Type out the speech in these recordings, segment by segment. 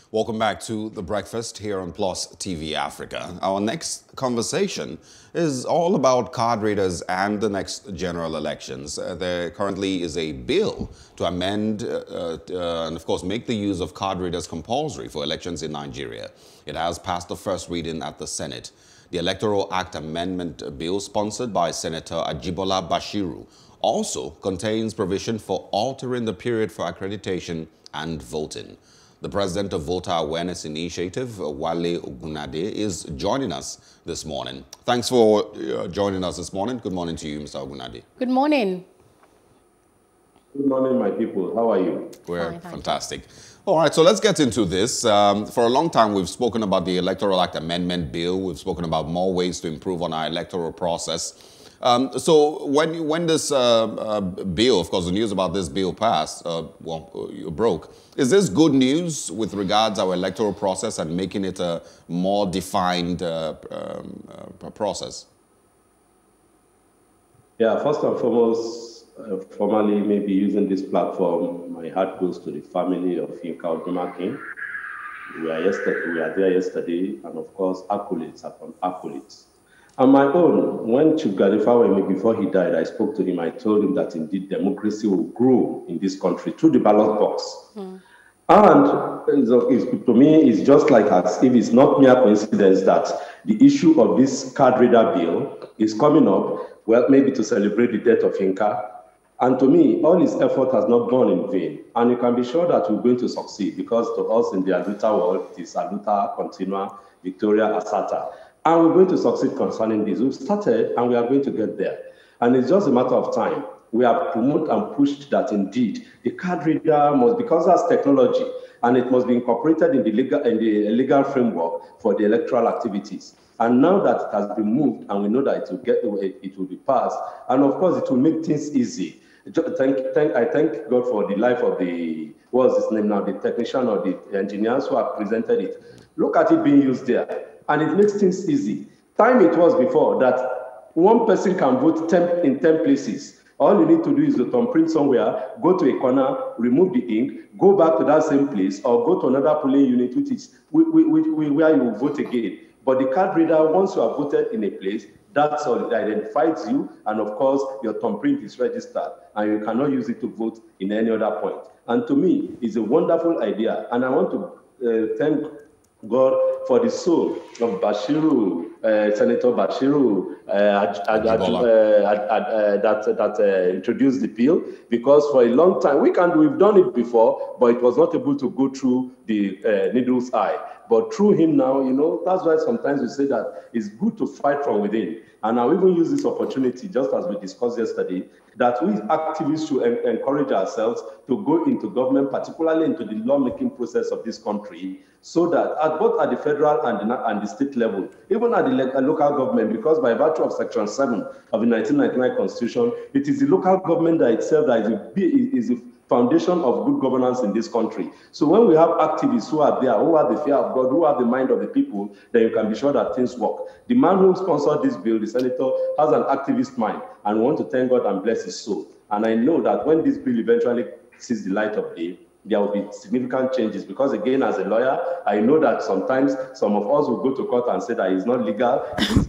Welcome back to The Breakfast here on Plus TV Africa. Our next conversation is all about card readers and the next general elections. There currently is a bill to amend and, of course, make the use of card readers compulsory for elections in Nigeria. It has passed the first reading at the Senate. The Electoral Act Amendment Bill, sponsored by Senator Ajibola Bashiru, also contains provision for altering the period for accreditation and voting. The president of Voter Awareness Initiative, Wale Ogunade, is joining us this morning. Thanks for joining us this morning. Good morning to you, Mr. Ogunade. Good morning. Good morning, my people. How are you? We're fantastic. All right, so let's get into this. For a long time, we've spoken about the Electoral Act Amendment Bill. We've spoken about more ways to improve on our electoral process. So when this bill, of course, the news about this bill passed, broke, is this good news with regards to our electoral process and making it a more defined process? Yeah, first and foremost, formally maybe using this platform, my heart goes to the family of Yinka Odumakin. We are there yesterday, and of course, accolades upon accolades. On my own, when Chief Gani Fawemi, before he died, I spoke to him, I told him that indeed democracy will grow in this country through the ballot box. And to me, it's just like as if it's not mere coincidence that the issue of this card reader bill is coming up, well, maybe to celebrate the death of Yinka. And to me, all his effort has not gone in vain. And you can be sure that we're going to succeed because to us in the Aluta world, it is Aluta, Continua, Victoria, Asata. And we're going to succeed concerning this. We've started and we are going to get there. And it's just a matter of time. We have promoted and pushed that indeed the card reader must, because that's technology, and it must be incorporated in the legal framework for the electoral activities. And now that it has been moved and we know that it will be passed, and of course it will make things easy. I thank God for the life of the, what's his name now, the technician or the engineers who have presented it. Look at it being used there. And it makes things easy. Time it was before that one person can vote in 10 places. All you need to do is to thumbprint somewhere, go to a corner, remove the ink, go back to that same place, or go to another polling unit, which is where you vote again. But the card reader, once you have voted in a place, that's all. It identifies you, and of course, your thumbprint is registered, and you cannot use it to vote in any other point. And to me, it's a wonderful idea, and I want to thank God for the soul of Bashiru, Senator Bashiru, that introduced the bill, because for a long time, we've done it before, but it was not able to go through the needle's eye. But through him now, you know, that's why sometimes we say that it's good to fight from within. And I'll even use this opportunity, just as we discussed yesterday, that we activists should encourage ourselves to go into government, particularly into the lawmaking process of this country, so that both at the federal and the state level, even at the local government, because by virtue of Section 7 of the 1999 Constitution, it is the local government that itself that is the foundation of good governance in this country. So when we have activists who are there, who have the fear of God, who have the mind of the people, then you can be sure that things work. The man who sponsored this bill, the senator, has an activist mind, and we want to thank God and bless his soul. And I know that when this bill eventually sees the light of day, there will be significant changes, because again, as a lawyer, I know that sometimes some of us will go to court and say that it's not legal,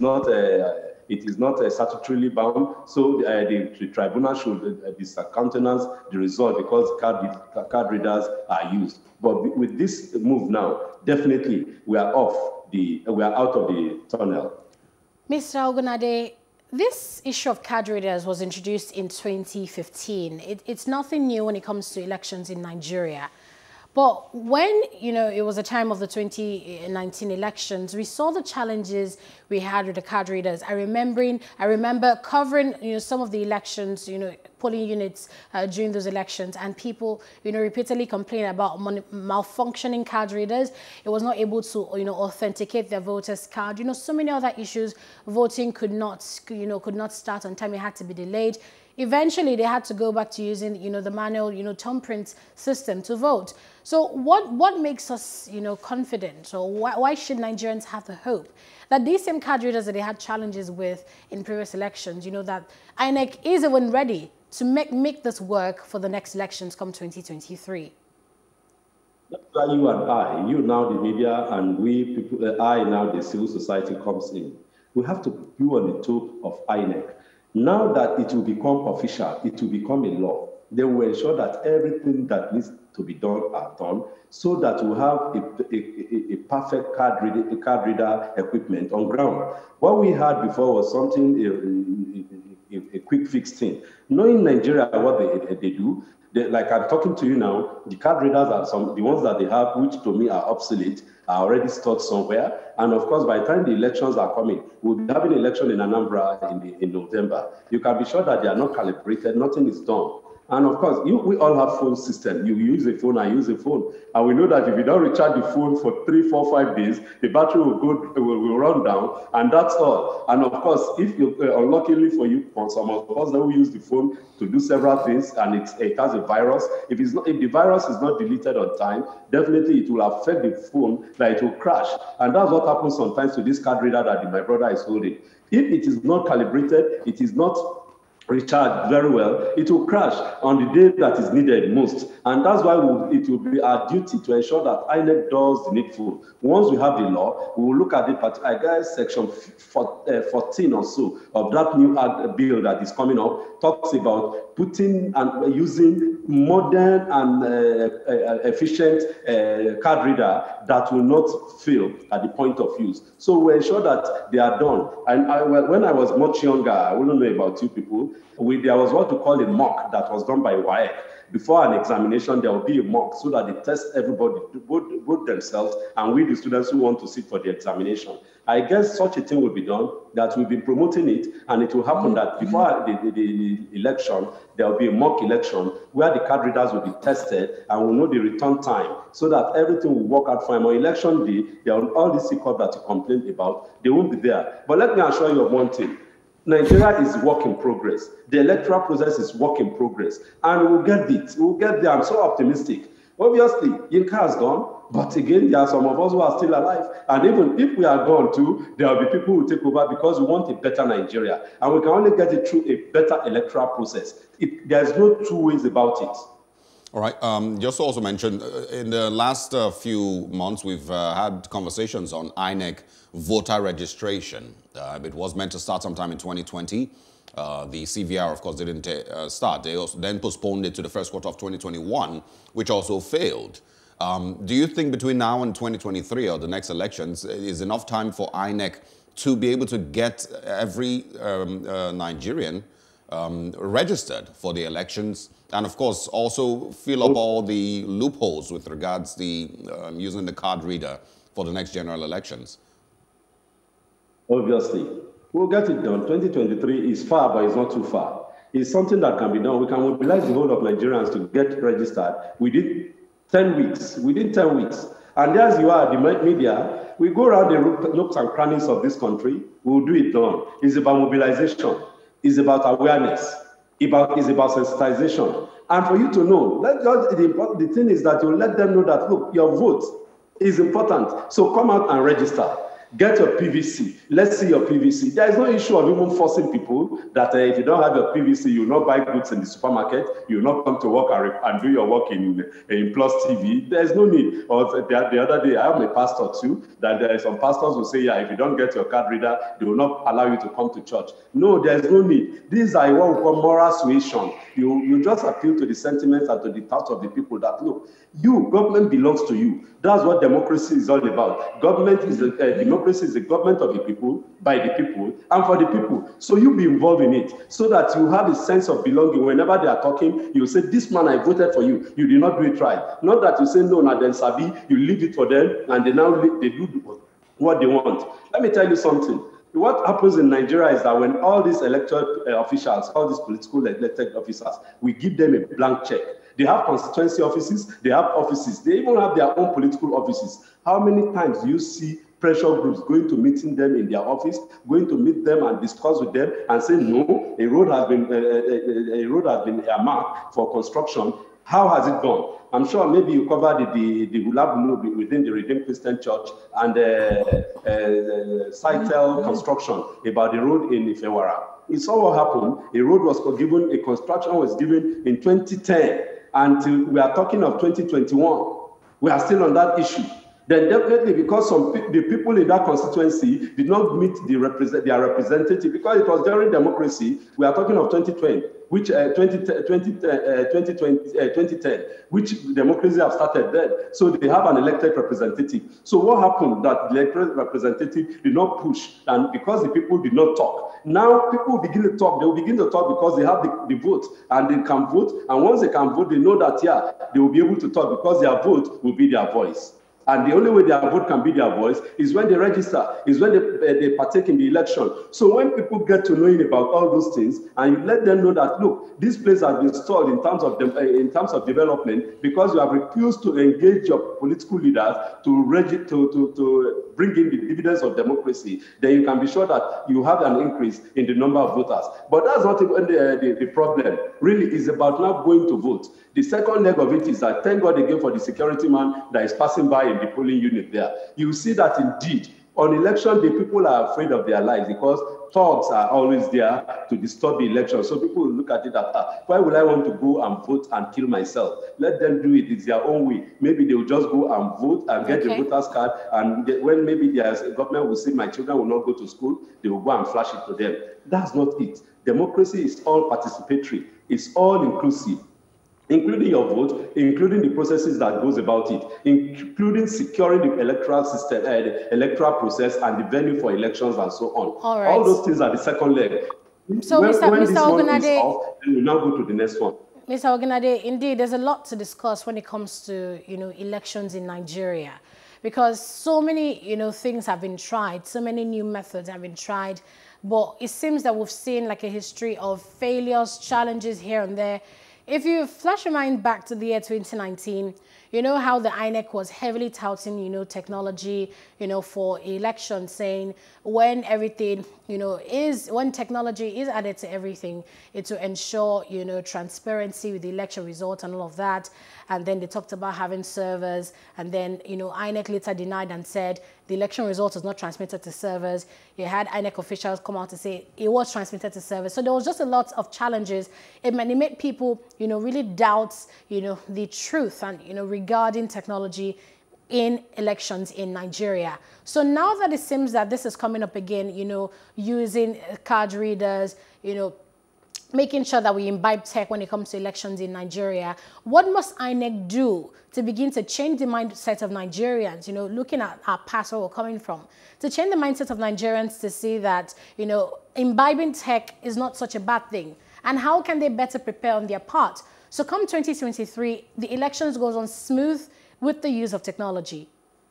it is not statutorily bound, so the tribunal should discountenance the result because card readers are used. But with this move now, definitely we are out of the tunnel. Mr. Ogunade, this issue of card readers was introduced in 2015. It's nothing new when it comes to elections in Nigeria. But when, you know, it was the time of the 2019 elections, we saw the challenges we had with the card readers. I remember covering, you know, some of the elections, you know, polling units during those elections, and people, you know, repeatedly complained about malfunctioning card readers. It was not able to, you know, authenticate their voters' card. You know, so many other issues. Voting could not start on time. It had to be delayed. Eventually, they had to go back to using, you know, the manual, you know, thumbprint system to vote. So what makes us, you know, confident, or why should Nigerians have the hope that these same card readers that they had challenges with in previous elections, you know, that INEC is even ready to make this work for the next elections come 2023? That's why you and I, you now the media, and we people, I now the civil society comes in. We have to do on the toe of INEC. Now that it will become official, it will become a law. They will ensure that everything that needs to be done are done, so that we have a perfect card reader equipment on ground. What we had before was something a quick fix thing. Knowing Nigeria what they do, like I'm talking to you now, the card readers are the ones that they have, which to me are obsolete, are already stored somewhere. And of course, by the time the elections are coming, we'll be having an election in Anambra in November. You can be sure that they are not calibrated, nothing is done. And of course, we all have phone system. You use a phone, I use a phone. And we know that if you don't recharge the phone for 3, 4, 5 days, the battery will run down, and that's all. And of course, if you, unluckily for you, for some of us that will use the phone to do several things, and it has a virus, if the virus is not deleted on time, definitely it will affect the phone, that it will crash. And that's what happens sometimes to this card reader that my brother is holding. If it is not calibrated, it is not recharge very well, it will crash on the day that is needed most. And that's why it will be our duty to ensure that INEC does the needful. Once we have the law, we will look at it, I guess section 14 or so of that new bill that is coming up, talks about putting and using modern and efficient card reader that will not fail at the point of use. So we ensure that they are done. And when I was much younger, I wouldn't know about you people, there was what we call a mock that was done by WAEC. Before an examination, there will be a mock so that they test everybody, both themselves and we, the students who want to sit for the examination. I guess such a thing will be done, that we've been promoting it, and it will happen that before the election, there will be a mock election where the card readers will be tested and we'll know the return time so that everything will work out fine. On election day, all these hiccups that you complained about, they won't be there. But let me assure you of one thing. Nigeria is work in progress. The electoral process is work in progress. And we'll get it. We'll get there. I'm so optimistic. Obviously, Yinka has gone. But again, there are some of us who are still alive. And even if we are gone too, there will be people who take over because we want a better Nigeria. And we can only get it through a better electoral process. There's no two ways about it. All right. Just also mentioned, in the last few months, we've had conversations on INEC voter registration. It was meant to start sometime in 2020. The CVR, of course, didn't start. They also then postponed it to the first quarter of 2021, which also failed. Do you think between now and 2023 or the next elections is enough time for INEC to be able to get every Nigerian registered for the elections, and of course also fill up all the loopholes with regards to using the card reader for the next general elections? Obviously, we'll get it done. 2023 is far, but it's not too far. It's something that can be done. We can mobilize the whole of Nigerians to get registered within 10 weeks. Within 10 weeks. And as you are, the media, we go around the nooks and crannies of this country, we'll do it done. It's about mobilization. It's about awareness. It's about sensitization. And for you to know, the thing is that you let them know that, look, your vote is important. So come out and register. Get your PVC. Let's see your PVC. There is no issue of even forcing people that if you don't have your PVC, you will not buy goods in the supermarket, you will not come to work and do your work in Plus TV. There is no need. Or the other day, I am a pastor too, that there are some pastors who say, yeah, if you don't get your card reader, they will not allow you to come to church. No, there is no need. These are what we call moral suasion. You just appeal to the sentiments and to the thoughts of the people that, look, government belongs to you. That's what democracy is all about. Democracy is the government of the people, by the people, and for the people. So you be involved in it, so that you have a sense of belonging. Whenever they are talking, you say, this man, I voted for you. You did not do it right. Not that you say, no, now then sabi, you leave it for them, and they do what they want. Let me tell you something. What happens in Nigeria is that when all these elected officials, all these political elected officers, we give them a blank check. They have constituency offices, they have offices, they even have their own political offices. How many times do you see pressure groups going to meeting them in their office, going to meet them and discuss with them and say, no, a road has been earmarked for construction. How has it gone? I'm sure maybe you covered the Hula Blue within the Redeemed Christian Church and Cytel construction about the road in Ifewara. You saw what happened. A construction was given in 2010 until we are talking of 2021. We are still on that issue. Then definitely, because the people in that constituency did not meet their representative, because it was during democracy, we are talking of 2020, which 2010, which democracy have started then. So they have an elected representative. So what happened that the elected representative did not push, and because the people did not talk. Now people begin to talk. They will begin to talk because they have the vote, and they can vote. And once they can vote, they know that, yeah, they will be able to talk because their vote will be their voice. And the only way their vote can be their voice is when they register, is when they partake in the election. So when people get to knowing about all those things, and you let them know that, look, this place has been stalled in terms of development because you have refused to engage your political leaders to bring in the dividends of democracy, then you can be sure that you have an increase in the number of voters. But that's not even the problem. Really, it's about not going to vote. The second leg of it is that, thank God again for the security man that is passing by in the polling unit there. You see that indeed, on election day, people are afraid of their lives because thugs are always there to disturb the election. So people will look at it that, why would I want to go and vote and kill myself? Let them do it. It's their own way. Maybe they will just go and vote and get the voter's card. And when maybe the government will say my children will not go to school, they will go and flash it to them. That's not it. Democracy is all participatory. It's all inclusive, including your vote, including the processes that goes about it, including securing the electoral system, the electoral process, and the venue for elections, and so on. All right. All those things are the second leg. So, when Mr. this one is Ogunade, off, then we now go to the next one. Mr. Ogunade, indeed, there's a lot to discuss when it comes to, elections in Nigeria, because so many, things have been tried, so many new methods have been tried, but it seems that we've seen like a history of failures, challenges here and there. If you flash your mind back to the year 2019, you know how the INEC was heavily touting, technology, for elections, saying when everything, when technology is added to everything, it will ensure, transparency with the election results and all of that. And then they talked about having servers, and then, INEC later denied and said the election result was not transmitted to servers. You had INEC officials come out to say it was transmitted to servers. So there was just a lot of challenges. It made people, really doubt, the truth and, regarding technology in elections in Nigeria. So now that it seems that this is coming up again, using card readers, making sure that we imbibe tech when it comes to elections in Nigeria, what must INEC do to begin to change the mindset of Nigerians, looking at our past, where we're coming from, to change the mindset of Nigerians to see that, imbibing tech is not such a bad thing? And how can they better prepare on their part? So come 2023, the elections goes on smooth with the use of technology.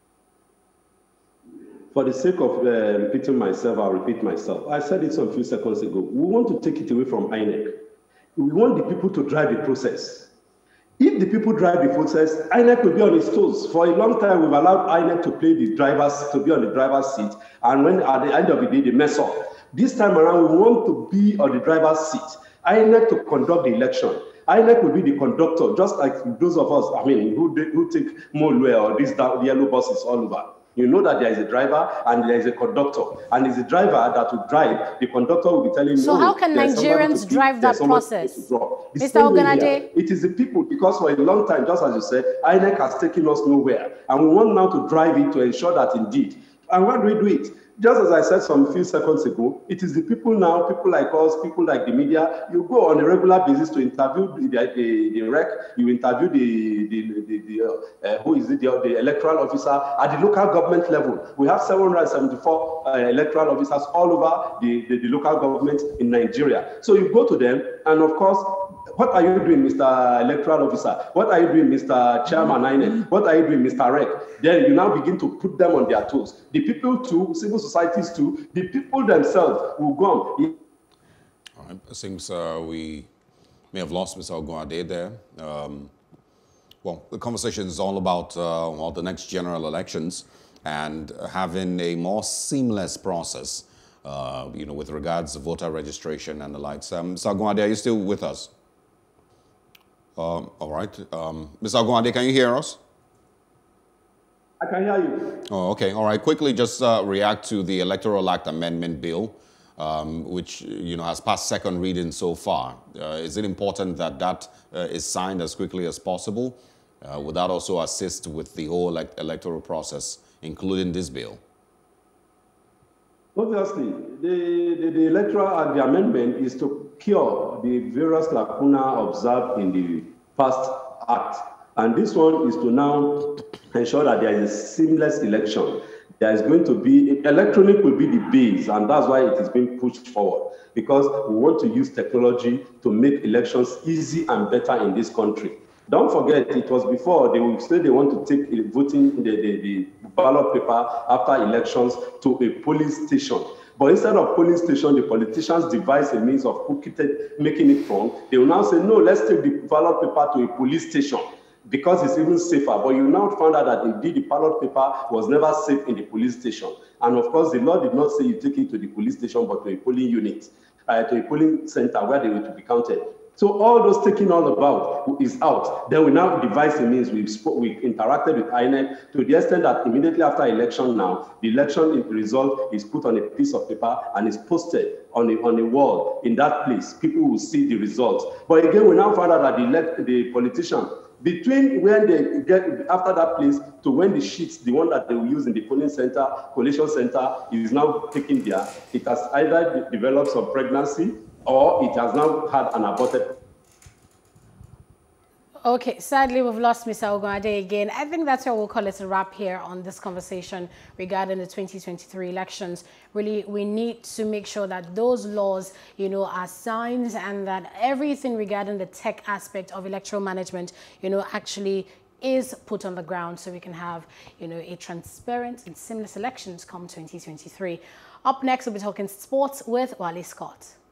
For the sake of repeating myself, I'll repeat myself. I said it some few seconds ago. We want to take it away from INEC. We want the people to drive the process. If the people drive the process, INEC will be on its toes. For a long time, we've allowed INEC to play the drivers, to be on the driver's seat. And when at the end of the day, they mess up. This time around, we want to be on the driver's seat. INEC to conduct the election. INEC will be the conductor, just like those of us, who take Molue or these yellow buses all over. You know that there is a driver and there is a conductor. And it's the driver that will drive. The conductor will be telling you. So how can Nigerians drive that process? Mr. Ogunade? It is the people, because for a long time, just as you said, INEC has taken us nowhere. And we want now to drive it to ensure that indeed. And why do we do it? Just as I said some few seconds ago, it is the people now, people like us, people like the media, you go on a regular basis to interview the REC, you interview the electoral officer at the local government level. We have 774 electoral officers all over the local government in Nigeria. So you go to them, and of course, what are you doing, Mr. Electoral Officer? What are you doing, Mr. Chairman INEC? What are you doing, Mr. REC? Then you now begin to put them on their toes. The people too, civil societies too, the people themselves will go on. All right. It seems we may have lost Mr. Ogunade there. Well, the conversation is all about the next general elections and having a more seamless process, with regards to voter registration and the likes. Mr. Ogunade, are you still with us? All right. Mr. Ogunade, can you hear us? I can hear you. Oh, okay. All right. Quickly, just react to the Electoral Act Amendment Bill, which has passed second reading so far. Is it important that that is signed as quickly as possible? Would that also assist with the whole electoral process, including this bill? Obviously, the electoral act, the amendment is to cure the various lacuna observed in the past act. And this one is to now ensure that there is a seamless election. There is going to be, electronic will be the base, and that's why it is being pushed forward, because we want to use technology to make elections easy and better in this country. Don't forget, it was before they would say they want to take voting, the ballot paper after elections to a polling station. But instead of polling station, the politicians devise a means of making it wrong. They will now say, no, let's take the ballot paper to a police station, because it's even safer. But you now found out that indeed the ballot paper was never safe in the police station. And of course, the law did not say you take it to the police station, but to a polling unit, to a polling center where they were to be counted. So all those taking all about is out. Then we now devise a means. We interacted with INEC to the extent that immediately after election now, the election result is put on a piece of paper and is posted on a wall in that place. People will see the results. But again, we now find out that the politician, between when they get after that place to when the sheets, the one that they will use in the polling center, collation center, is now taken there, it has either developed some pregnancy or it has now had an aborted. Okay, sadly, we've lost Mr. Ogunade again. I think that's why we'll call it a wrap here on this conversation regarding the 2023 elections. Really, we need to make sure that those laws, are signed, and that everything regarding the tech aspect of electoral management, actually is put on the ground, so we can have, a transparent and seamless elections come 2023. Up next, we'll be talking sports with Wale Scott.